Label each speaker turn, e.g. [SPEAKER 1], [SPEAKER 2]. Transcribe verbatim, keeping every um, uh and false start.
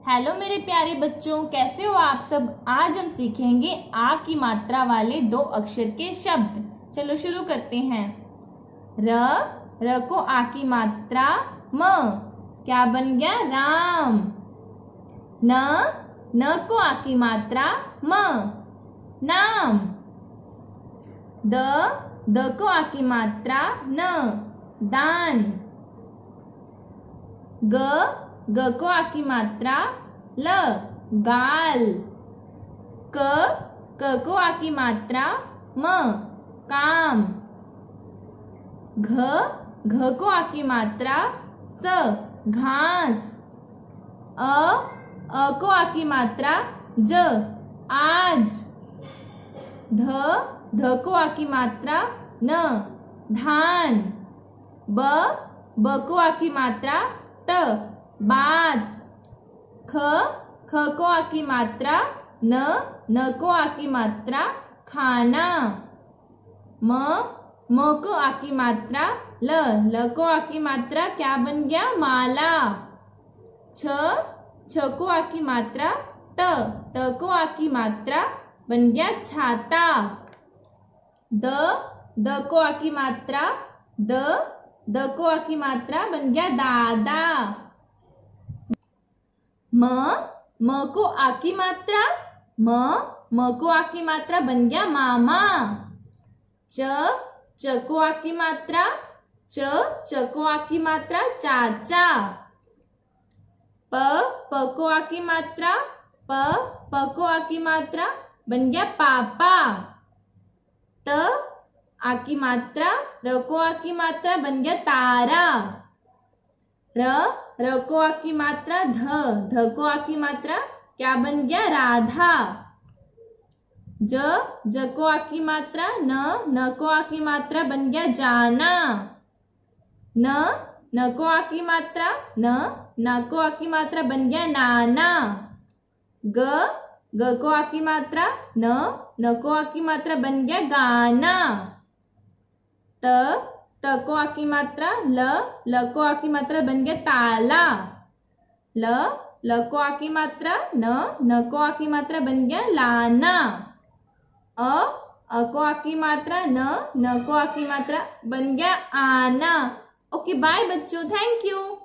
[SPEAKER 1] Hello मेरे प्यारे बच्चों, कैसे हो आप सब। आज हम सीखेंगे आ की मात्रा वाले दो अक्षर के शब्द। चलो शुरू करते हैं। र र को आ की मात्रा म, क्या बन गया? राम। न न को आ की मात्रा म, नाम। द द को आ की मात्रा न, दान। ग ग को आ की मात्रा ल, गाल। क क को आ की मात्रा म, काम। घ घ को आ की मात्रा स, घास। अ अ को आ की मात्रा ज, आज। ध ध को आ की मात्रा न, धान। ब ब को आ की मात्रा त, बात। ख ख को आ की मात्रा न, न को आ की मात्रा खाना। म म को आ की मात्रा ल, ल को आ की मात्रा क्या बन गया? माला। छ छ को आ की मात्रा त, त को आ की मात्रा बन गया छाता। द द को आ की मात्रा द, द को आ की मात्रा बन गया दादा। म म को आ की मात्रा म, म को आ की मात्रा बन गया मामा। च च को आ की मात्रा च, च को आ की मात्रा चाचा। प प को आ की मात्रा प, प को आ की मात्रा बन गया पापा। त आ की मात्रा र को आ की मात्रा बन गया तारा। र र को आ की मात्रा ध, ध को आ की मात्रा क्या बन गया? राधा। ज ज को आ की मात्रा न, न को आ की मात्रा बन गया जाना। न न को आ की मात्रा न, न को आ की मात्रा बन गया नाना। ग ग को आ की मात्रा न, न को आ की मात्रा बन गया गाना। त त को आ की मात्रा ल, ल को आ की मात्रा बन गया ताला। ल ल को आ की मात्रा न, न को आ की मात्रा बन गया लाना। अ अ को आ की मात्रा न, न को आ की मात्रा बन गया आना। ओके बाय बच्चों, थैंक यू।